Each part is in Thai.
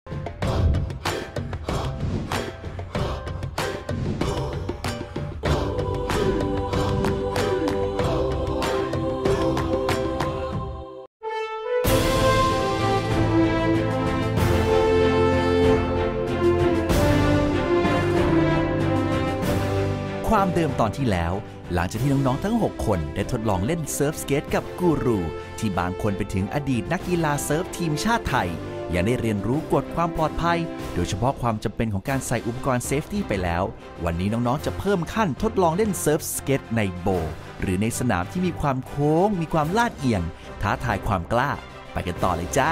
ความเดิมตอนที่แล้วหลังจากที่น้องๆทั้ง6คนได้ทดลองเล่นเซิร์ฟสเกตกับกูรูที่บางคนไปถึงอดีตนักกีฬาเซิร์ฟทีมชาติไทยยังได้เรียนรู้กฎความปลอดภัยโดยเฉพาะความจำเป็นของการใส่อุปกรณ์เซฟตี้ไปแล้ววันนี้น้องๆจะเพิ่มขั้นทดลองเล่นเซิร์ฟสเกตในโบว์หรือในสนามที่มีความโค้งมีความลาดเอียงท้าทายความกล้าไปกันต่อเลยจ้า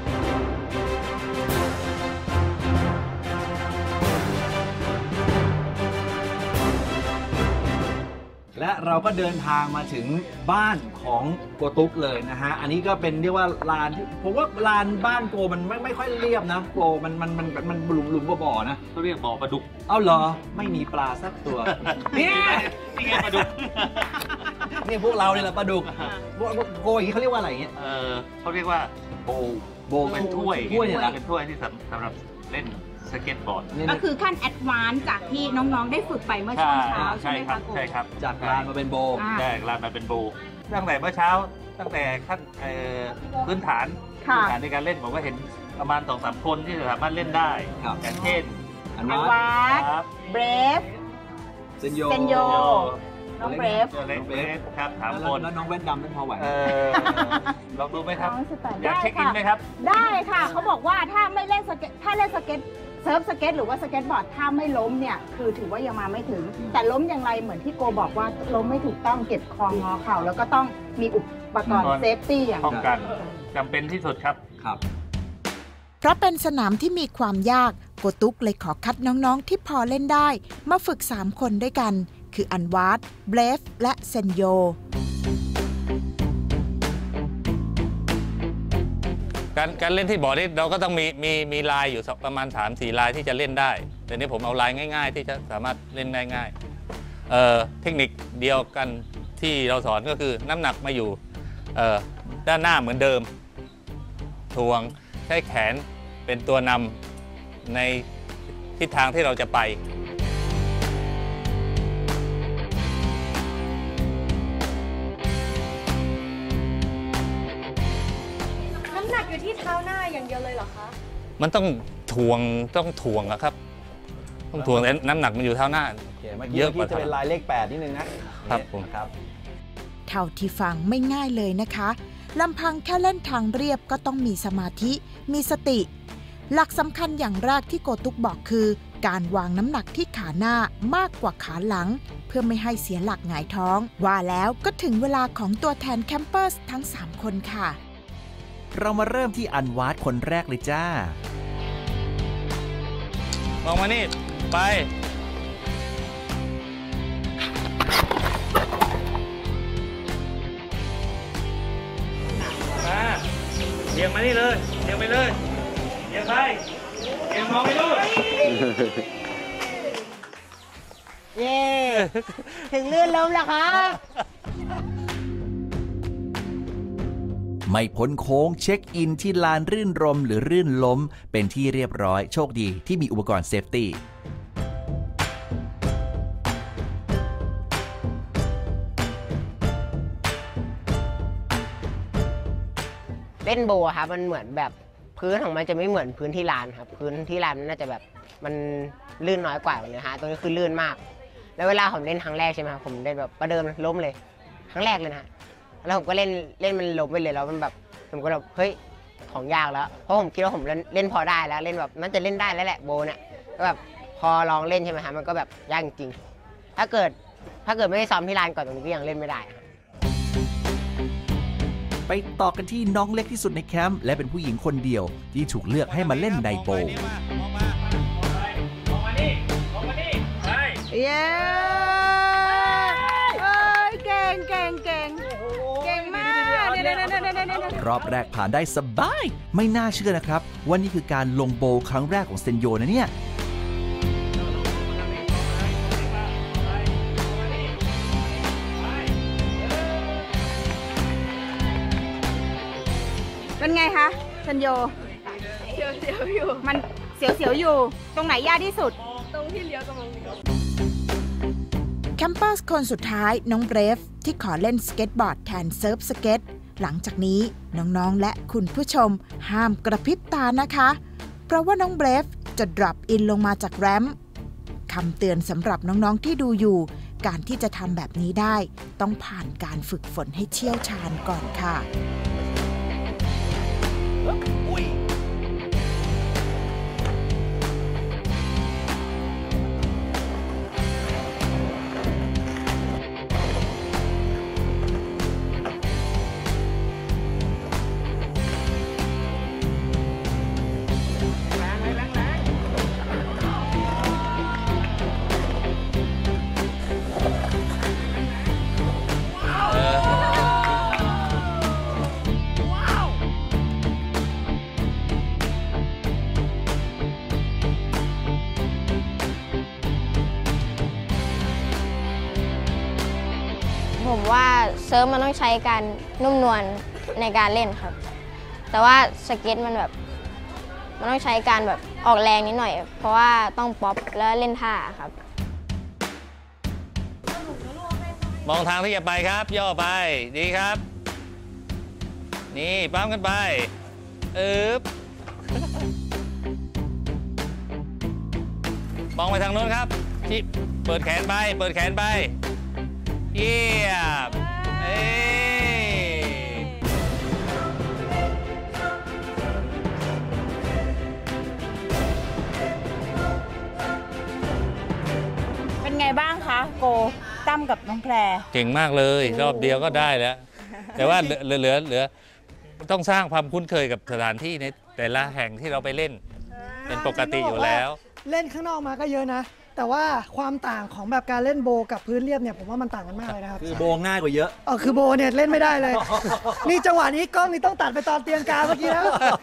และเราก็เดินทางมาถึงบ้านของโกตุ๊กเลยนะฮะอันนี้ก็เป็นเรียกว่าลานผมว่าลานบ้านโกมันไม่ค่อยเรียบนะโกมันหลุมบ่อนะเขาเรียกบ่อปลาดุกเอาเหรอไม่มีปลาสักตัวนี่ไงปลาดุกนี่พวกเราเนี่ยแหละปลาดุกโกอย่างนี้เขาเรียกว่าอะไรเงี้ยเขาเรียกว่าโบเป็นถ้วยเนี่ยนะเป็นถ้วยที่สำหรับเล่นสเก็ตบอร์ดก็คือขั้นแอดวานซ์จากที่น้องๆได้ฝึกไปเมื่อช่วงเช้าใช่ไหมคะใช่ครับจากลานมาเป็นโบจากลานมาเป็นโบตั้งแต่เมื่อเช้าตั้งแต่ขั้นพื้นฐานในการเล่นผมก็เห็นประมาณ 2-3 คนที่สามารถเล่นได้อย่างเช่นอันวัดเบรฟเซนโยน้องเบรฟครับ3 คนแล้วน้องแว่นดำนั่นพอไหวลองดูไหมครับอยากเช็คอินไหมครับได้ค่ะเขาบอกว่าถ้าไม่เล่นสเก็ตถ้าเล่นสเก็ตเซิร์ฟสเก็ตหรือว่าสเก็ตบอร์ดถ้าไม่ล้มเนี่ยคือถือว่ายังมาไม่ถึงแต่ล้มอย่างไรเหมือนที่โกบอกว่าล้มไม่ถูกต้องเก็บคองอเข่าแล้วก็ต้องมีอุปกรณ์เซฟตี้อย่างป้องกันจำเป็นที่สุดครับเพราะเป็นสนามที่มีความยากโกตุ๊กเลยขอคัดน้องๆที่พอเล่นได้มาฝึก3 คนด้วยกันคืออันวาร์ดเบรฟและเซนโยการเล่นที่บอร์ดนี่เราก็ต้องมีลายอยู่ประมาณ 3-4 ลายที่จะเล่นได้แต่นี้ผมเอาลายง่ายๆที่จะสามารถเล่นได้ง่ายเทคนิคเดียวกันที่เราสอนก็คือน้ำหนักมาอยู่ด้านหน้าเหมือนเดิมทวงใช้แขนเป็นตัวนำในทิศทางที่เราจะไปอยู่ที่เท้าหน้าอย่างเดียวเลยเหรอคะมันต้องถ่วงอะครับต้องถ่วงแต่น้ำหนักมันอยู่เท้าหน้าเยอะกว่าจะเป็นลายเลข8นิดนึงนะครับผมครับเท่าที่ฟังไม่ง่ายเลยนะคะลำพังแค่เล่นทางเรียบก็ต้องมีสมาธิมีสติหลักสำคัญอย่างแรกที่โกตุ๊กบอกคือการวางน้ำหนักที่ขาหน้ามากกว่าขาหลังเพื่อไม่ให้เสียหลักหงายท้องว่าแล้วก็ถึงเวลาของตัวแทนแคมเปอร์สทั้ง3 คนค่ะเรามาเริ่มที่อันวาดคนแรกเลยจ้ามองมานี่ไปมาเอียงมานี่เลยเอียงไปเลยเอียงไปเอียงมองไปดูเย้ถึงลื่นล้มแล้วครับไม่พ้นโค้งเช็คอินที่ลานรื่นรมหรือรื่นล้มเป็นที่เรียบร้อยโชคดีที่มีอุปกรณ์เซฟตี้เล่นโบครับมันเหมือนแบบพื้นของมันจะไม่เหมือนพื้นที่ลานครับพื้นที่ลานน่าจะแบบมันลื่นน้อยกว่าเลยฮะตัวนี้คือลื่นมากแล้วเวลาผมเล่นครั้งแรกใช่ไหมครับผมเล่นแบบประเดิมล้มเลยครั้งแรกเลยนะแล้วผมก็เล่นมันล้มไปเลยแล้วมันแบบผมก็แบบเฮ้ยของยากแล้วเพราะผมคิดว่าผมเล่นพอได้แล้วเล่นแบบน่าจะเล่นได้แล้วแหละโบเนี่ยก็แบบพอลองเล่นใช่ไหมฮะมันก็แบบยากจริงถ้าเกิดไม่ได้ซ้อมที่ลานก่อนตรงนี้ก็ยังเล่นไม่ได้ไปต่อกันที่น้องเล็กที่สุดในแคมป์และเป็นผู้หญิงคนเดียวที่ถูกเลือกให้มาเล่นในโบว์เย้เก่งมากรอบแรกผ่านได้สบายไม่น่าเชื่อนะครับว่านี่คือการลงโบว์ครั้งแรกของเซนโยนะเนี่ยเป็นไงคะเซนโยสียวอยู่มันเสียวๆอยู่ ตรงไหนยากที่สุดตรงที่เลี้ยวกำลังเลี้ยวแคมเปอร์สคนสุดท้ายน้องเบรฟที่ขอเล่นสเก็ตบอร์ดแทนเซิร์ฟสเก็ตหลังจากนี้น้องๆและคุณผู้ชมห้ามกระพริบตานะคะ เพราะว่าน้องเบรฟจะ drop in ลงมาจากแรมป์คำเตือนสำหรับน้องๆที่ดูอยู่การที่จะทำแบบนี้ได้ต้องผ่านการฝึกฝนให้เชี่ยวชาญก่อนค่ะผมว่าเซิร์ฟมันต้องใช้การนุ่มนวลในการเล่นครับ แต่ว่าสเก็ตมันแบบมันต้องใช้การแบบออกแรงนิดหน่อย เพราะว่าต้องป๊อปแล้วเล่นท่าครับมองทางที่จะไปครับ ย่อไปดีครับ นี่ปั๊มกันไปมองไปทางโน้นครับที่เปิดแขนไปเปิดแขนไปเยี่ยมเป็นไงบ้างคะโกตั้มกับน้องแพรเก่งมากเลยรอบเดียวก็ได้แล้ว แต่ว่าเหลือต้องสร้างความคุ้นเคยกับสถานที่ในแต่ละแห่งที่เราไปเล่นเป็นปกติอยู่แล้วเล่นข้างนอกมาก็เยอะนะแต่ว่าความต่างของแบบการเล่นโบกับพื้นเรียบเนี่ยผมว่ามันต่างกันมากเลยนะครับคือโบง่ายกว่าเยอะคือโบเนี่ยเล่นไม่ได้เลย นี่จังหวะนี้กล้องนี่ต้องตัดไปตอนเตียงกาเมื่อกี้แล้ว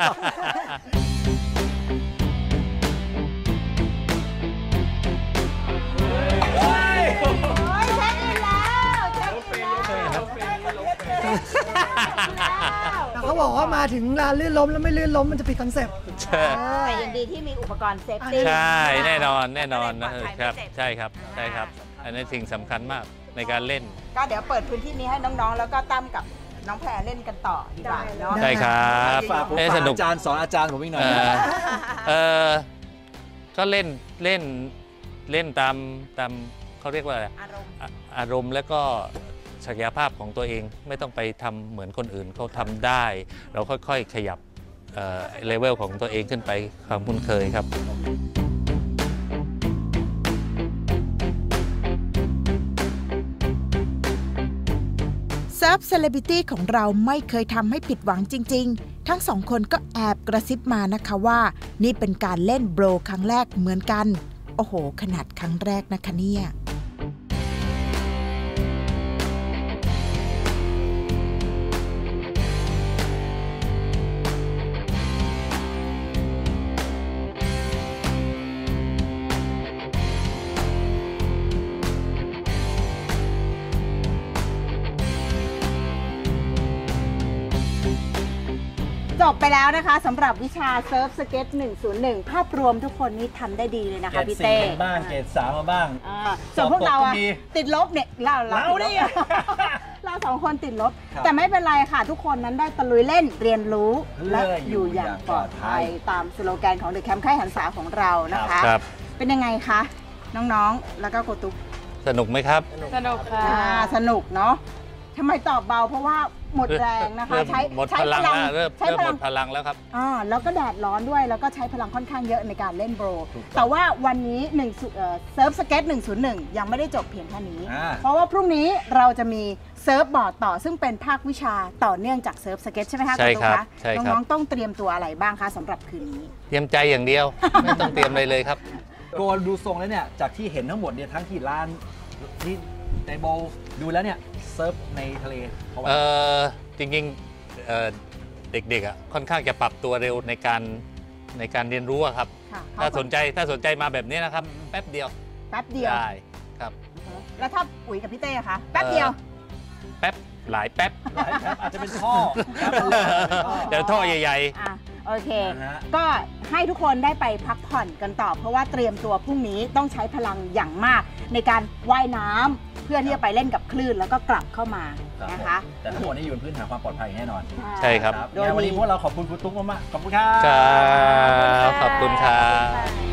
เขาบอกว่ามาถึงร้านลื่นล้มแล้วไม่ลื่นล้มมันจะผิดคอนเซ็ปต์แต่ยังดีที่มีอุปกรณ์เซฟตี้ใช่แน่นอนนะครับใช่ครับอันนี้สิ่งสำคัญมากในการเล่นก็เดี๋ยวเปิดพื้นที่นี้ให้น้องๆแล้วก็ตั้มกับน้องแพรเล่นกันต่อดีกว่าเนาะใช่ครับฝากผมฝากอาจารย์สอนอาจารย์ผมอีกหน่อยก็เล่นตามเขาเรียกว่าอะไรอารมณ์แล้วก็ศักยภาพของตัวเองไม่ต้องไปทำเหมือนคนอื่นเขาทำได้เราค่อยๆขยับเลเวลของตัวเองขึ้นไปความคุ้นเคยครับเซิร์ฟเซเลบริตี้ของเราไม่เคยทำให้ผิดหวังจริงๆทั้งสองคนก็แอบกระซิบมานะคะว่านี่เป็นการเล่นโบรครั้งแรกเหมือนกันโอ้โหขนาดครั้งแรกนะคะเนี่ยจบไปแล้วนะคะสำหรับวิชาเซิร์ฟสเก็ต101ภาพรวมทุกคนนี้ทำได้ดีเลยนะคะพี่เต้เกรด4บ้างเกรด3มาบ้างส่วนพวกเราติดลบเนี่ยเราดิเราสองคนติดลบแต่ไม่เป็นไรค่ะทุกคนนั้นได้ตะลุยเล่นเรียนรู้และอยู่อย่างปลอดภัยตามสโลแกนของเดอะแคมป์ค่ายหันษาของเรานะคะเป็นยังไงคะน้องๆแล้วก็โกตุกสนุกไหมครับสนุกค่ะสนุกเนาะทำไมตอบเบาเพราะว่าหมดแรงนะคะใช้พลังเริ่มหมดพลังแล้วครับแล้วก็แดดร้อนด้วยแล้วก็ใช้พลังค่อนข้างเยอะในการเล่นโบรแต่ว่าวันนี้เซิร์ฟสเก็ต101ยังไม่ได้จบเพียงแค่นี้เพราะว่าพรุ่งนี้เราจะมีเซิร์ฟบอร์ดต่อซึ่งเป็นภาควิชาต่อเนื่องจากเซิร์ฟสเก็ตใช่ไหมคะใช่ครับน้องๆต้องเตรียมตัวอะไรบ้างคะสำหรับคืนนี้เตรียมใจอย่างเดียวไม่ต้องเตรียมอะไรเลยครับโกดูทรงแล้วเนี่ยจากที่เห็นทั้งหมดเนี่ยทั้งที่ร้านที่ในโบดูแล้วเนี่ยเซิร์ฟในทะเลจริงๆเด็กๆค่อนข้างจะปรับตัวเร็วในการเรียนรู้ครับถ้าสนใจมาแบบนี้นะครับแป๊บเดียวได้ครับแล้วถ้าปุ๋ยกับพี่เต้คะแป๊บเดียวแป๊บหลายแป๊บอาจจะเป็นท่อเดี๋ยวท่อใหญ่ๆโอเคก็ให้ทุกคนได้ไปพักผ่อนกันต่อเพราะว่าเตรียมตัวพรุ่งนี้ต้องใช้พลังอย่างมากในการว่ายน้ำเพื่อที่จะไปเล่นกับคลื่นแล้วก็กลับเข้ามานะคะแต่ทั้งหมดนี้อยู่บนพื้นฐานความปลอดภัยแน่นอนใช่ครับโดยวันนี้พวกเราขอบคุณครูตุ๊กมากๆขอบคุณครับขอบคุณครับ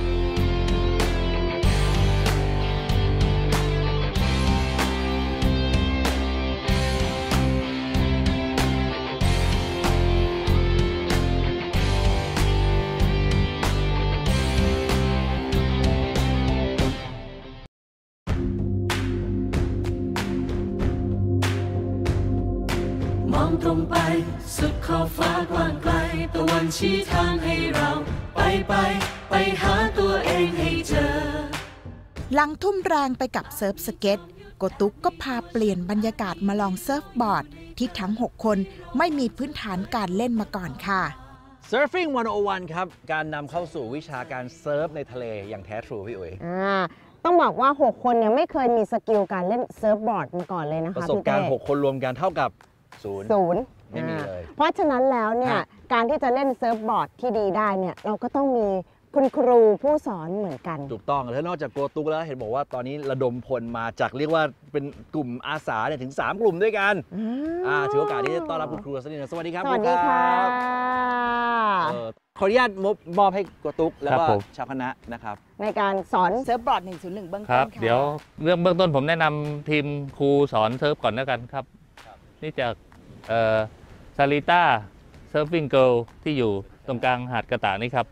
มองตรงไปสุดขอบฟ้ากว้างไกลตะวันชี้ทางให้เราไปหาตัวเองให้เจอหลังทุ่มแรงไปกับเซิร์ฟสเก็ตโกตุ๊กก็พาเปลี่ยนบรรยากาศมาลองเซิร์ฟบอร์ดที่ทั้ง6คนไม่มีพื้นฐานการเล่นมาก่อนค่ะ Surfing 101 ครับการนำเข้าสู่วิชาการเซิร์ฟในทะเลอย่างแท้ทรูพี่อุ๋ยต้องบอกว่า6คนเนี่ยไม่เคยมีสกิลการเล่นเซิร์ฟบอร์ดมาก่อนเลยนะคะประสบการณ์6คนรวมกันเท่ากับศูนย์ไม่มีเลยเพราะฉะนั้นแล้วเนี่ยการที่จะเล่นเซิร์ฟบอร์ดที่ดีได้เนี่ยเราก็ต้องมีคุณครูผู้สอนเหมือนกันถูกต้องแล้วนอกจากโกตุ๊กแล้วเห็นบอกว่าตอนนี้ระดมพลมาจากเรียกว่าเป็นกลุ่มอาสาเนี่ยถึง3กลุ่มด้วยกันถือโอกาสที่จะต้อนรับคุณครูสักนิดนึงสวัสดีครับสวัสดีค่ะขออนุญาตมอบให้โกตุ๊กแล้วก็ชาวคณะนะครับในการสอนเซิร์ฟบอร์ด101เบื้องต้นเดี๋ยวเรื่องเบื้องต้นผมแนะนำทีมครูสอนเซิร์ฟก่อนแล้วกันครับนี่จากซาริต้าเซิร์ฟวิ่งเกิร์ลที่อยู่ตรงกลางหาดกระต่ายนี่ครับ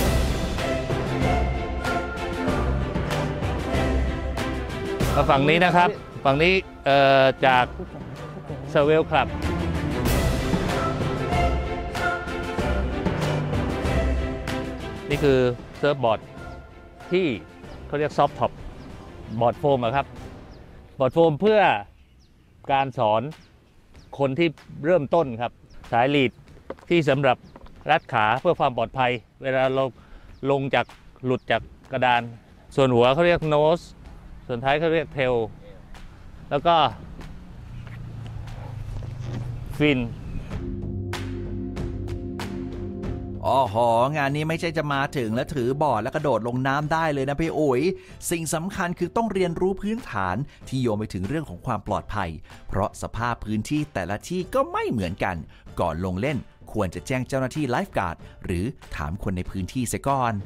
ฝั่งนี้นะครับฝั่งนี้จากเซเวลคลับนี่คือเซิร์ฟบอร์ดที่เขาเรียกซอฟต์ท็อปบอร์ดโฟมครับบอร์ดโฟมเพื่อการสอนคนที่เริ่มต้นครับสายลีดที่สำหรับรัดขาเพื่อความปลอดภัยเวลาเราลงจากหลุดจากกระดานส่วนหัวเขาเรียกโนสส่วนท้ายเขาเรียกเทลแล้วก็ฟินอ๋อหองานนี้ไม่ใช่จะมาถึงแล้วถือบอร์ดแล้วกระโดดลงน้ำได้เลยนะพี่อุ๋ยสิ่งสำคัญคือต้องเรียนรู้พื้นฐานที่โยงไปถึงเรื่องของความปลอดภัยเพราะสภาพพื้นที่แต่ละที่ก็ไม่เหมือนกันก่อนลงเล่นควรจะแจ้งเจ้าหน้าที่ไลฟ์การ์ดหรือถามคนในพื้นที่เสียก่อน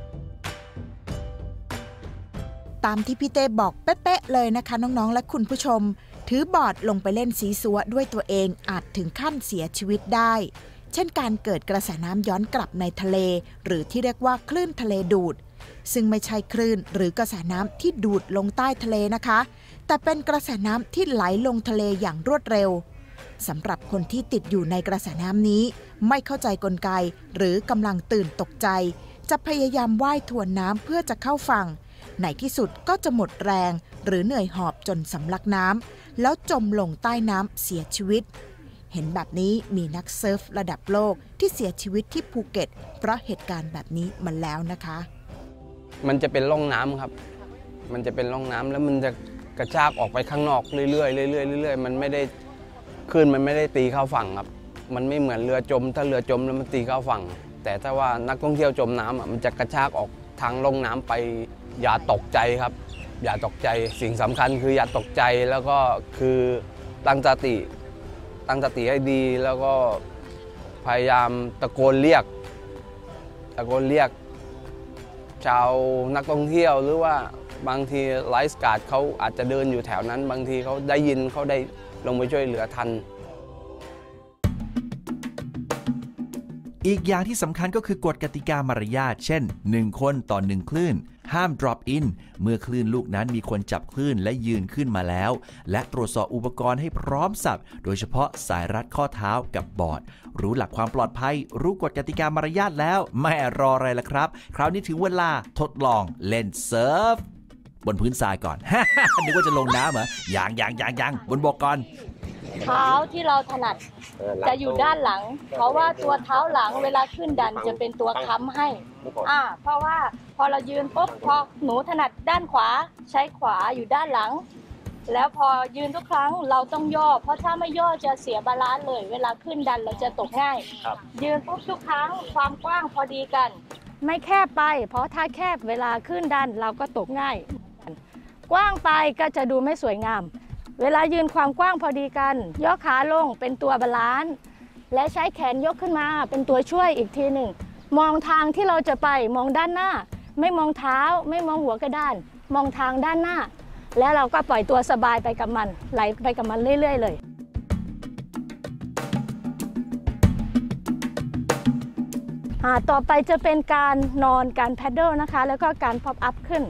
ตามที่พี่เต้บอกเป๊ะๆเลยนะคะน้องๆและคุณผู้ชมถือบอร์ดลงไปเล่นสีสัวด้วยตัวเองอาจถึงขั้นเสียชีวิตได้เช่นการเกิดกระแสน้ำย้อนกลับในทะเลหรือที่เรียกว่าคลื่นทะเลดูดซึ่งไม่ใช่คลื่นหรือกระแสน้ำที่ดูดลงใต้ทะเลนะคะแต่เป็นกระแสน้ำที่ไหลลงทะเลอย่างรวดเร็วสำหรับคนที่ติดอยู่ในกระแสน้ำนี้ไม่เข้าใจกลไกหรือกำลังตื่นตกใจจะพยายามว่ายทวนน้ำเพื่อจะเข้าฝั่งในที่สุดก็จะหมดแรงหรือเหนื่อยหอบจนสำลักน้ำแล้วจมลงใต้น้ำเสียชีวิตเห็นแบบนี้มีนักเซิร์ฟระดับโลกที่เสียชีวิตที่ภูเก็ตเพราะเหตุการณ์แบบนี้มาแล้วนะคะมันจะเป็นร่องน้ำครับมันจะเป็นร่องน้ำแล้วมันจะกระชากออกไปข้างนอกเรื่อยๆเรื่อยๆเรื่อยๆมันไม่ได้คลื่นมันไม่ได้ตีเข้าฝั่งครับมันไม่เหมือนเรือจมถ้าเรือจมแล้วมันตีเข้าฝั่งแต่ถ้าว่านักท่องเที่ยวจมน้ำมันจะกระชากออกทางร่องน้ำไปอย่าตกใจครับอย่าตกใจสิ่งสำคัญคืออย่าตกใจแล้วก็คือตั้งสติให้ดีแล้วก็พยายามตะโกนเรียกชาวนักท่องเที่ยวหรือว่าบางทีไลฟ์การ์ดเขาอาจจะเดินอยู่แถวนั้นบางทีเขาได้ยินเขาได้ลงไปช่วยเหลือทันอีกอย่างที่สำคัญก็คือกฎกติกามารยาทเช่น1คนต่อ1คลื่นห้าม drop in เมื่อคลื่นลูกนั้นมีคนจับคลื่นและยืนขึ้นมาแล้วและตรวจสอบอุปกรณ์ให้พร้อมสับโดยเฉพาะสายรัดข้อเท้ากับบอร์ดรู้หลักความปลอดภัยรู้กฎกติกามารยาทแล้วไม่รออะไรล่ะครับคราวนี้ถึงเวลาทดลองเล่นเซิร์ฟบนพื้นทรายก่อน นึกว่าจะลงน้ำเหรอยังบนบกก่อนเท้าที่เราถนัดจะอยู่ด้านหลังเพราะว่าตัวเท้าหลังเวลาขึ้นดันจะเป็นตัวค้ำให้เพราะว่าพอเรายืนปุ๊บพอหนูถนัดด้านขวาใช้ขวาอยู่ด้านหลังแล้วพอยืนทุกครั้งเราต้องย่อเพราะถ้าไม่ย่อจะเสียบาลานซ์เลยเวลาขึ้นดันเราจะตกง่ายยืนปุ๊บทุกครั้งความกว้างพอดีกันไม่แคบไปเพราะถ้าแคบเวลาขึ้นดันเราก็ตกง่ายกว้างไปก็จะดูไม่สวยงามเวลายืนความกว้างพอดีกันย่อขาลงเป็นตัวบาลานซ์และใช้แขนยกขึ้นมาเป็นตัวช่วยอีกทีหนึ่งมองทางที่เราจะไปมองด้านหน้าไม่มองเท้าไม่มองหัวกระดานมองทางด้านหน้าแล้วเราก็ปล่อยตัวสบายไปกับมันไหลไปกับมันเรื่อยๆเลยต่อไปจะเป็นการนอนการแพดเดิลนะคะแล้วก็การพ็อปอัพขึ้น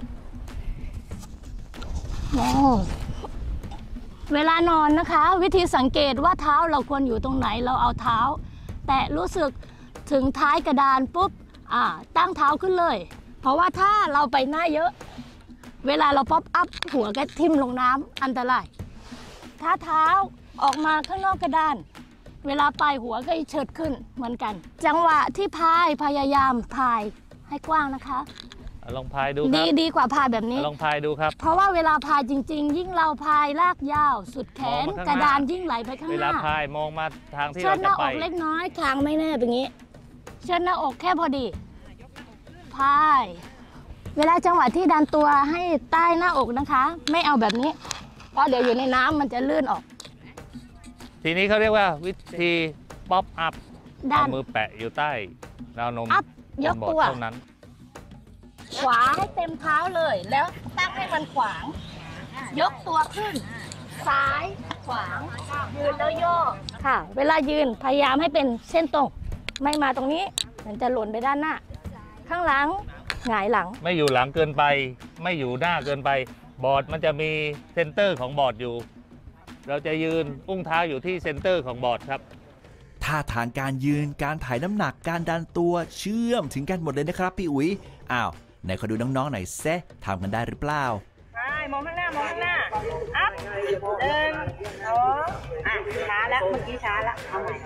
เวลานอนนะคะวิธีสังเกตว่าเท้าเราควรอยู่ตรงไหนเราเอาเท้าแตะรู้สึกถึงท้ายกระดานปุ๊บตั้งเท้าขึ้นเลยเพราะว่าถ้าเราไปหน้าเยอะเวลาเราป๊อปอัพหัวก็ทิ่มลงน้ำอันตรายถ้าเท้าออกมาข้างนอกกระดานเวลาปลายหัวก็เฉิดขึ้นเหมือนกันจังหวะที่พายพยายามพายให้กว้างนะคะลองพายดูครับดีกว่าพายแบบนี้ลองพายดูครับเพราะว่าเวลาพายจริงๆยิ่งเราพายลากยาวสุดแขนกระดานยิ่งไหลไปข้างหน้าเวลาพายมองมาทางที่เราจะไปเชิดหน้าอกเล็กน้อยคางไม่แน่แบบนี้เชิดหน้าอกแค่พอดีพายเวลาจังหวะที่ดันตัวให้ใต้หน้าอกนะคะไม่เอาแบบนี้เพราะเดี๋ยวอยู่ในน้ำมันจะลื่นออกทีนี้เขาเรียกว่าวิธีป๊อปอัพเอามือแปะอยู่ใต้ราวนมยกตัวเท่านั้นขวาให้เต็มเท้าเลยแล้วตั้งให้มันขวางยกตัวขึ้นซ้ายขวางยืนแล้วโยกค่ะเวลายืนพยายามให้เป็นเส้นตรงไม่มาตรงนี้มันจะหล่นไปด้านหน้าข้างหลังหงายหลังไม่อยู่หลังเกินไปไม่อยู่หน้าเกินไปบอร์ดมันจะมีเซนเตอร์ของบอร์ดอยู่เราจะยืนอุ้งเท้าอยู่ที่เซนเตอร์ของบอร์ดครับท่าทางการยืนการถ่ายน้ำหนักการดันตัวเชื่อมถึงกันหมดเลยนะครับพี่อุ๋ยไหนขอดูน้องๆหน่อยเซะทำกันได้หรือเปล่าใช่มองข้างหน้ามองข้างหน้าอัพ1 2ช้าแล้วเมื่อกี้ช้าแล้วเอาใหม่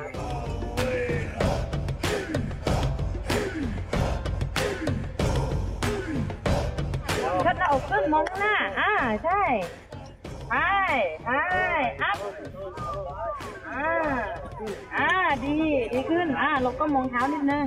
เชิดหน้าอกขึ้นมองข้างหน้าใช่ใช่อัพดีขึ้นเราก็มองเท้านิดนึง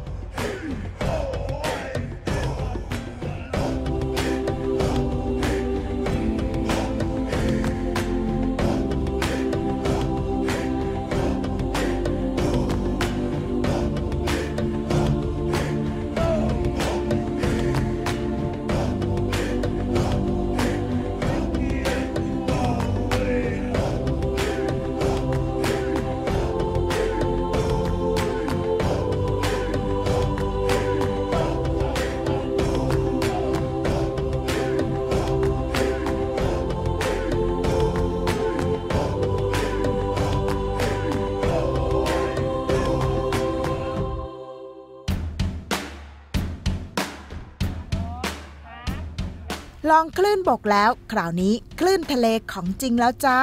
ลองคลื่นบกแล้วคราวนี้คลื่นทะเลของจริงแล้วจ้า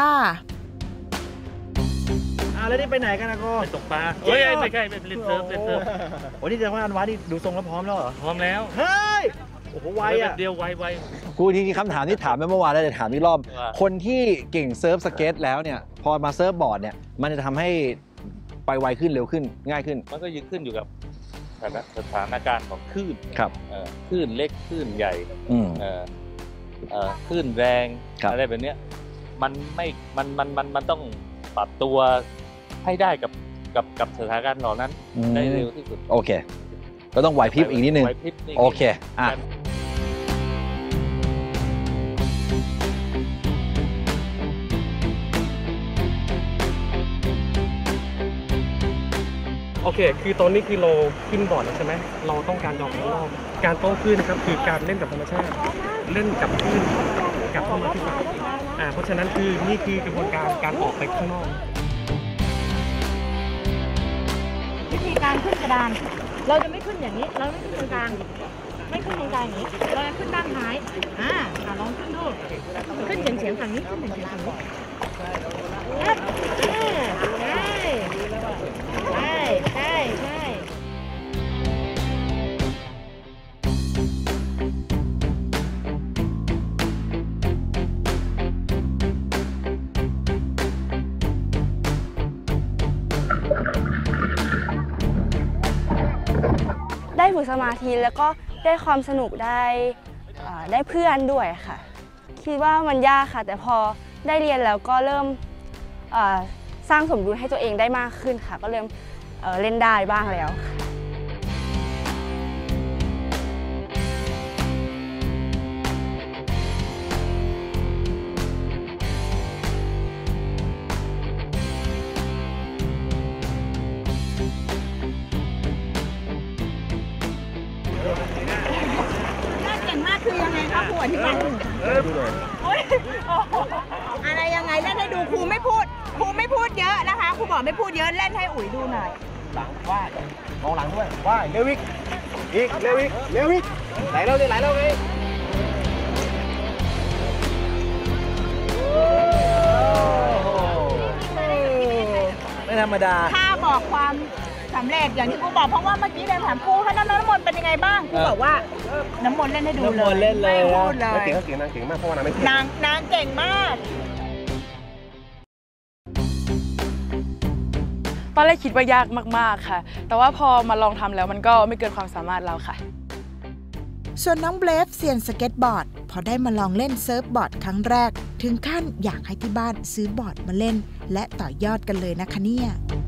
แล้วนี่ไปไหนกันนะโก้ไปตกปลาเฮ้ยไม่ใช่ไปเล่นเซิร์ฟโอ้นี่แสดงว่าอันวานี่ดูทรงแล้วพร้อมแล้วเหรอพร้อมแล้วเฮ้ยโอ้โหไวอ่ะเดียวไวกูทีนี้คำถามที่ถามไปเมื่อวานแล้วจะถามอีกรอบคนที่เก่งเซิร์ฟสเก็ตแล้วเนี่ยพอมาเซิร์ฟบอร์ดเนี่ยมันจะทำให้ไปไวขึ้นเร็วขึ้นง่ายขึ้นมันก็ยึดขึ้นอยู่กับสถานการณ์ของคลื่นครับคลื่นเล็กคลื่นใหญ่คลื่นแรงอะไรแบบนี้มันต้องปรับตัวให้ได้กับสถานการณ์เหล่านั้นได้เร็วที่สุดโอเคก็ต้องไหวพริบอีกนิดนึงโอเคโอเคคือตอนนี้คือเราขึ้นบอร์ดใช่ไหมเราต้องการออกข้างนอกการโต้คลื่นนะครับคือการเล่นกับธรรมชาติเล่นกับคลื่นกลับเข้ามาที่ฝั่งเพราะฉะนั้นคือนี่คือกระบวนการออกไปข้างนอกวิธีการขึ้นกระดานเราจะไม่ขึ้นอย่างนี้เราไม่ขึ้นตรงกลางไม่ขึ้นตรงกลางอย่างนี้เราจะขึ้นด้านท้ายลองขึ้นดูขึ้นเฉียงฝั่งนี้ขึ้นเฉียงฝั่งนี้ใช่ฝึกสมาธิแล้วก็ได้ความสนุกได้เพื่อนด้วยค่ะคิดว่ามันยากค่ะแต่พอได้เรียนแล้วก็เริ่มสร้างสมดุลให้ตัวเองได้มากขึ้นค่ะก็เริ่มเล่นได้บ้างแล้วค่ะคือยังไงคะครูอธิบายอะไรยังไงเล่นให้ดูครูไม่พูดเยอะนะคะครูบอกไม่พูดเยอะเล่นให้อุ๋ยดูหน่อยหลังว่ายมองหลังด้วยว่ายเร็วอีกเร็วอีกไหลแล้วไงไม่ธรรมดาถ้าบอกความสำเร็จอย่างที่ครูบอกเพราะว่าเมื่อกี้ในถามครูให้น้ำมนต์เป็นยังไงบ้างครูบอกว่าน้ำมนต์เล่นให้ดูเลยไม่พูดเลยเก่งนางเก่งมากเพราะว่านางไม่นางเก่งมากตอนแรกคิดว่ายากมากๆค่ะแต่ว่าพอมาลองทำแล้วมันก็ไม่เกินความสามารถเราค่ะส่วนน้องเบฟเซียนสเก็ตบอร์ดพอได้มาลองเล่นเซิร์ฟบอร์ดครั้งแรกถึงขั้นอยากให้ที่บ้านซื้อบอร์ดมาเล่นและต่อยอดกันเลยนะคะเนี่ย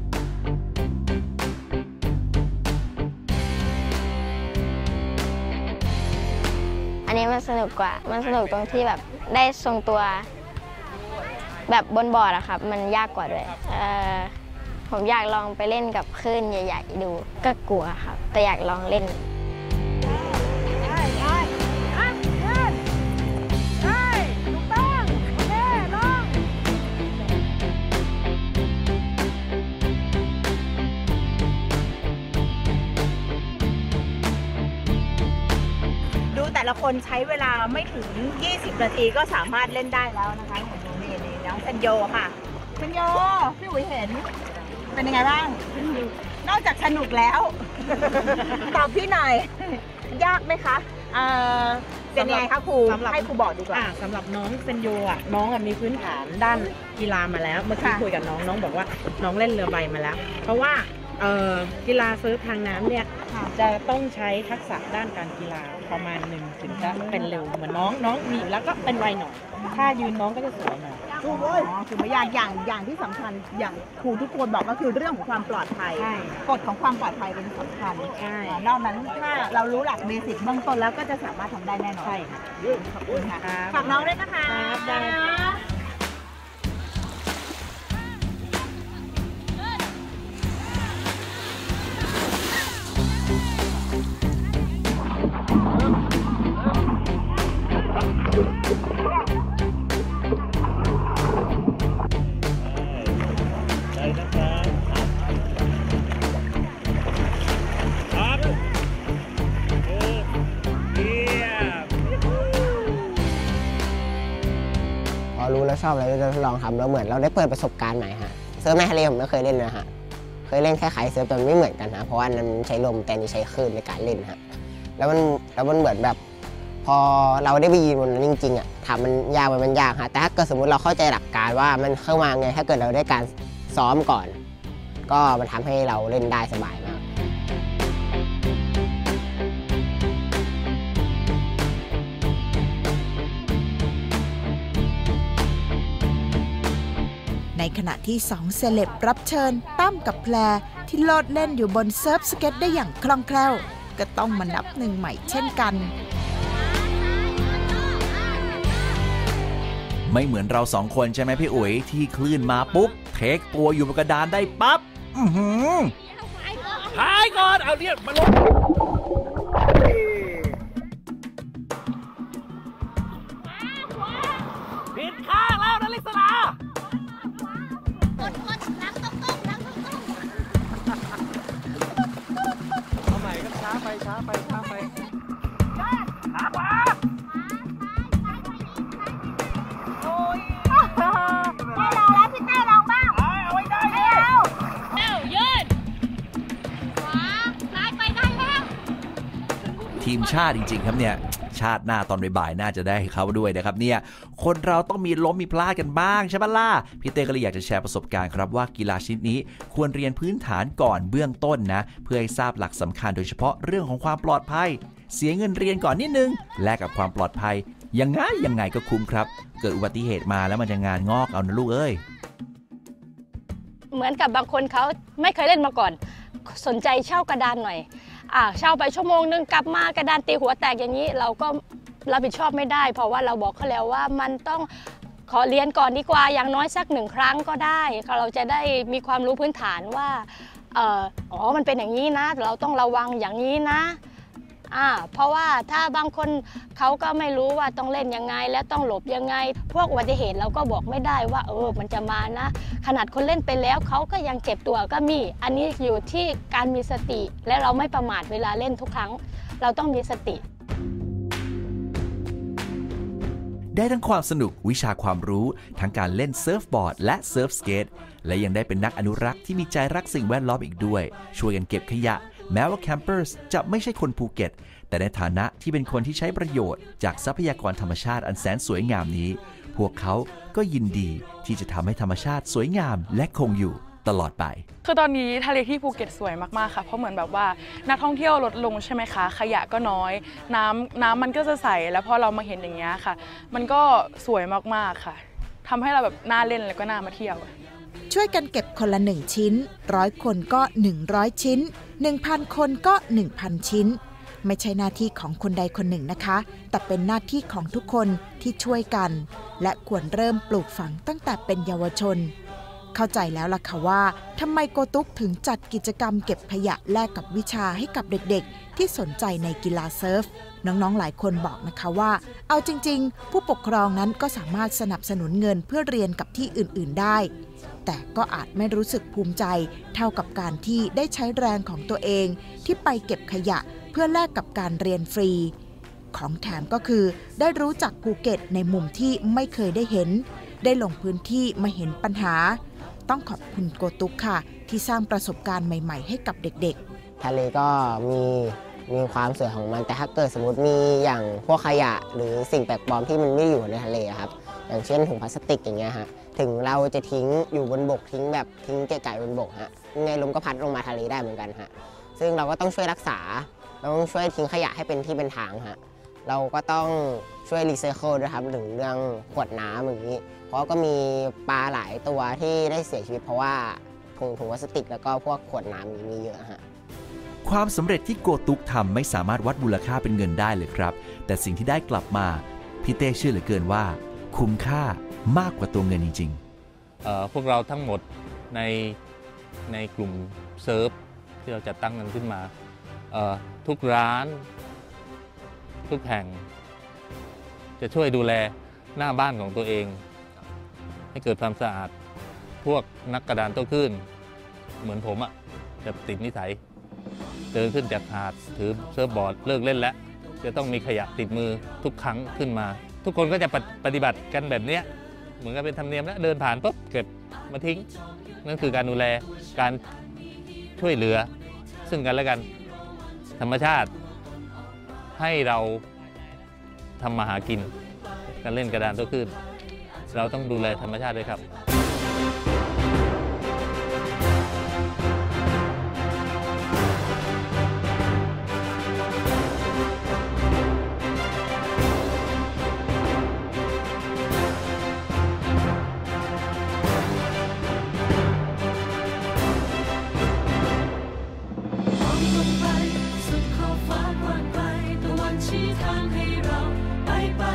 อันนี้มันสนุกกว่ามันสนุกตรงที่แบบได้ทรงตัวแบบบนบอร์ดอะครับมันยากกว่าด้วยผมอยากลองไปเล่นกับคลื่นใหญ่ๆดูก็กลัวครับแต่อยากลองเล่นแต่ละคนใช้เวลาไม่ถึง20 นาทีก็สามารถเล่นได้แล้วนะคะของโนนี่น้องเซนโยค่ะเซนโยพี่อุ๋ยเห็นเป็นยังไงบ้างนอกจากสนุกแล้วตอบพี่หน่อยยากไหมคะเป็นยังไงคะครูให้ครูบอกดีกว่าสำหรับน้องเซนโยอ่ะน้องมีพื้นฐานด้านกีฬามาแล้วเมื่อกี้คุยกับน้องบอกว่าน้องเล่นเรือใบมาแล้วเพราะว่ากีฬาเซิร์ฟทางน้ำเนี่ยจะต้องใช้ทักษะด้านการกีฬาประมาณหนึ่งถึงจะเป็นเร็วเหมือนน้องมีแล้วก็เป็นไวหน่อยถ้ายืนน้องก็จะสวยหน่อยคือไม่ยากอย่างที่สำคัญอย่างครูทุกคนบอกก็คือเรื่องของความปลอดภัยกฎของความปลอดภัยเป็นสำคัญนอกนั้นถ้าเรารู้หลักเบสิกเบื้องต้นแล้วก็จะสามารถทำได้แน่นอนขอบคุณค่ะฝากน้องด้วยนะคะได้รู้แล้วชอบแล้วจะลองทำแล้วเหมือนเราได้เปิดประสบการณ์ใหม่ฮะเซิร์ฟในทะเลผมไม่เคยเล่นนะฮะเคยเล่นแค่ไขเซิร์ฟแต่ไม่เหมือนกันฮะเพราะว่านั้นใช้ลมแต่นี่ใช้คลื่นในการเล่นฮะแล้วมันเหมือนแบบพอเราได้ไปยืนบนนั้นจริงๆอ่ะถามมันยากฮะแต่ถ้าเกิดสมมติเราเข้าใจหลักการว่ามันเข้ามาไงถ้าเกิดเราได้การซ้อมก่อนก็มันทำให้เราเล่นได้สบายมากในขณะที่2เซเลบรับเชิญตั้มกับแพรที่โลดเล่นอยู่บนเซิร์ฟสเก็ตได้อย่างคล่องแคล่วก็ต้องมานับหนึ่งใหม่เช่นกันไม่เหมือนเรา2คนใช่ไหมพี่อุ๋ยที่คลื่นมาปุ๊บเทคตัวอยู่บนกระดานได้ปั๊บหายก่อนเอาเนี่ยมาลงผิดข้างแล้วนะลิศนาเอาใหม่ก็ช้าไปช้าขวาโอ้ยให้ลองแล้วพี่เต้ลองบ้างเอาไว้ได้แล้วยืนขวาซ้ายไปได้แล้วทีมชาติจริงๆครับเนี่ยชาติหน้าตอนบ่ายๆน่าจะได้เขาด้วยนะครับเนี่ยคนเราต้องมีล้มมีพลาดกันบ้างใช่ปะล่ะพี่เต้ก็เลยอยากจะแชร์ประสบการณ์ครับว่ากีฬาชนิดนี้ควรเรียนพื้นฐานก่อนเบื้องต้นนะเพื่อให้ทราบหลักสำคัญโดยเฉพาะเรื่องของความปลอดภัยเสียเงินเรียนก่อนนิดนึงแลกกับความปลอดภัยยังไงก็คุ้มครับเกิดอุบัติเหตุมาแล้วมันจะงานงอกเอานะลูกเอ้ยเหมือนกับบางคนเขาไม่เคยเล่นมาก่อนสนใจเช่ากระดานหน่อยเช่าไปชั่วโมงนึงกลับมากระดานตีหัวแตกอย่างนี้เราก็รับผิดชอบไม่ได้เพราะว่าเราบอกเขาแล้วว่ามันต้องขอเรียนก่อนดีกว่าอย่างน้อยสัก1 ครั้งก็ได้เราจะได้มีความรู้พื้นฐานว่ามันเป็นอย่างนี้นะเราต้องระวังอย่างนี้นะเพราะว่าถ้าบางคนเขาก็ไม่รู้ว่าต้องเล่นยังไงและต้องหลบยังไงพวกอุบัติเหตุเราก็บอกไม่ได้ว่ามันจะมานะขนาดคนเล่นไปแล้วเขาก็ยังเจ็บตัวก็มีอันนี้อยู่ที่การมีสติและเราไม่ประมาทเวลาเล่นทุกครั้งเราต้องมีสติได้ทั้งความสนุกวิชาความรู้ทั้งการเล่นเซิร์ฟบอร์ดและเซิร์ฟสเกตและยังได้เป็นนักอนุรักษ์ที่มีใจรักสิ่งแวดล้อมอีกด้วยช่วยกันเก็บขยะแม้ว่าแคมเปอร์สจะไม่ใช่คนภูเก็ตแต่ในฐานะที่เป็นคนที่ใช้ประโยชน์จากทรัพยากรธรรมชาติอันแสนสวยงามนี้พวกเขาก็ยินดีที่จะทำให้ธรรมชาติสวยงามและคงอยู่ตลอดไปคือตอนนี้ทะเลที่ภูเก็ตสวยมากๆค่ะเพราะเหมือนแบบว่านักท่องเที่ยวลดลงใช่ไหมคะขยะก็น้อยน้ำมันก็จะใสแล้วพอเรามาเห็นอย่างเงี้ยค่ะมันก็สวยมากๆค่ะทำให้เราแบบน่าเล่นแล้วก็น่ามาเที่ยวช่วยกันเก็บคนละ1 ชิ้น100 คนก็100 ชิ้น 1,000 คนก็ 1,000 ชิ้นไม่ใช่หน้าที่ของคนใดคนหนึ่งนะคะแต่เป็นหน้าที่ของทุกคนที่ช่วยกันและควรเริ่มปลูกฝังตั้งแต่เป็นเยาวชนเข้าใจแล้วล่ะค่ะว่าทำไมโกตุกถึงจัดกิจกรรมเก็บขยะแลกกับวิชาให้กับเด็กๆที่สนใจในกีฬาเซิร์ฟน้องๆหลายคนบอกนะคะว่าเอาจริงๆผู้ปกครองนั้นก็สามารถสนับสนุนเงินเพื่อเรียนกับที่อื่นๆได้แต่ก็อาจไม่รู้สึกภูมิใจเท่ากับการที่ได้ใช้แรงของตัวเองที่ไปเก็บขยะเพื่อแลกกับการเรียนฟรีของแถมก็คือได้รู้จักภูเก็ตในมุมที่ไม่เคยได้เห็นได้ลงพื้นที่มาเห็นปัญหาต้องขอบคุณโกตุกค่ะที่สร้างประสบการณ์ใหม่ๆให้กับเด็กๆทะเลก็มีความสวยของมันแต่ถ้าเกิดสมมติมีอย่างพวกขยะหรือสิ่งแปลกปลอมที่มันไม่อยู่ในทะเลครับอย่างเช่นถุงพลาสติกอย่างเงี้ยฮะถึงเราจะทิ้งอยู่บนบกทิ้งเกะกะบนบกฮะยังไงลมก็พัดลงมาทะเลได้เหมือนกันฮะซึ่งเราก็ต้องช่วยรักษาเราต้องช่วยทิ้งขยะให้เป็นที่เป็นทางฮะเราก็ต้องช่วยรีไซเคิลด้วยครับถึงเรื่องขวดน้ำอย่างนี้เพราะก็มีปลาหลายตัวที่ได้เสียชีวิตเพราะว่าถุงพลาสติกแล้วก็พวกขวดน้ำมีเยอะฮะความสำเร็จที่โกตุกทำไม่สามารถวัดมูลค่าเป็นเงินได้เลยครับแต่สิ่งที่ได้กลับมาพี่เต้เชื่อเหลือเกินว่าคุ้มค่ามากกว่าตัวเงินจริงๆพวกเราทั้งหมดในกลุ่มเซิร์ฟที่เราจัดตั้งกันขึ้นมาทุกร้านทุกแห่งจะช่วยดูแลหน้าบ้านของตัวเองให้เกิดความสะอาดพวกนักกระดานโต้คลื่นเหมือนผมจะติดนิสัยเดินขึ้นจากหาดถือเซิร์ฟบอร์ดเลิกเล่นแล้วจะต้องมีขยะติดมือทุกครั้งขึ้นมาทุกคนก็จะปฏิบัติกันแบบนี้เหมือนกับเป็นธรรมเนียมแล้วเดินผ่านปุ๊บเก็บมาทิ้งนั่นคือการดูแลการช่วยเหลือซึ่งกันและกันธรรมชาติให้เราทำมาหากินการเล่นกระดานโต้คลื่นเราต้องดูแลธรรมชาติด้วยครับสุดขอบฟ้ากว้างไกลตะวันชี้ทางให้เราไป